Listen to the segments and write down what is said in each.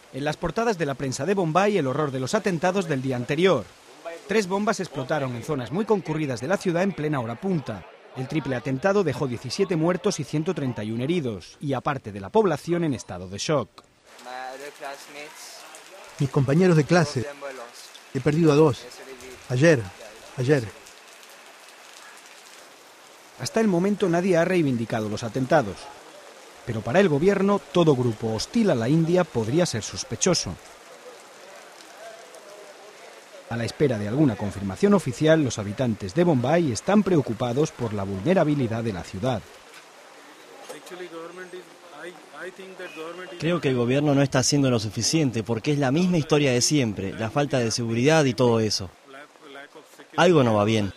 En las portadas de la prensa de Bombay, el horror de los atentados del día anterior. 3 bombas explotaron en zonas muy concurridas de la ciudad en plena hora punta. El triple atentado dejó 17 muertos y 131 heridos, y aparte de la población en estado de shock. Mis compañeros de clase, he perdido a 2. Ayer. Hasta el momento nadie ha reivindicado los atentados. Pero para el gobierno, todo grupo hostil a la India podría ser sospechoso. A la espera de alguna confirmación oficial, los habitantes de Bombay están preocupados por la vulnerabilidad de la ciudad. Creo que el gobierno no está haciendo lo suficiente porque es la misma historia de siempre, la falta de seguridad y todo eso. Algo no va bien.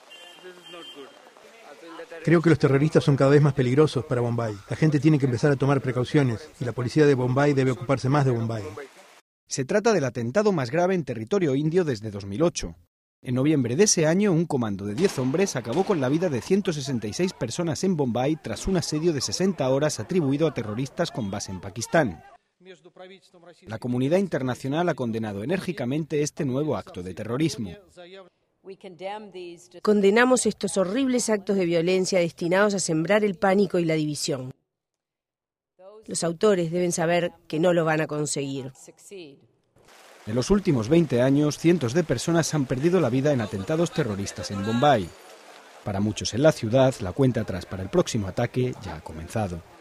Creo que los terroristas son cada vez más peligrosos para Bombay. La gente tiene que empezar a tomar precauciones y la policía de Bombay debe ocuparse más de Bombay. Se trata del atentado más grave en territorio indio desde 2008. En noviembre de ese año, un comando de 10 hombres acabó con la vida de 166 personas en Bombay tras un asedio de 60 horas atribuido a terroristas con base en Pakistán. La comunidad internacional ha condenado enérgicamente este nuevo acto de terrorismo. Condenamos estos horribles actos de violencia destinados a sembrar el pánico y la división. Los autores deben saber que no lo van a conseguir. En los últimos 20 años, cientos de personas han perdido la vida en atentados terroristas en Bombay. Para muchos en la ciudad, la cuenta atrás para el próximo ataque ya ha comenzado.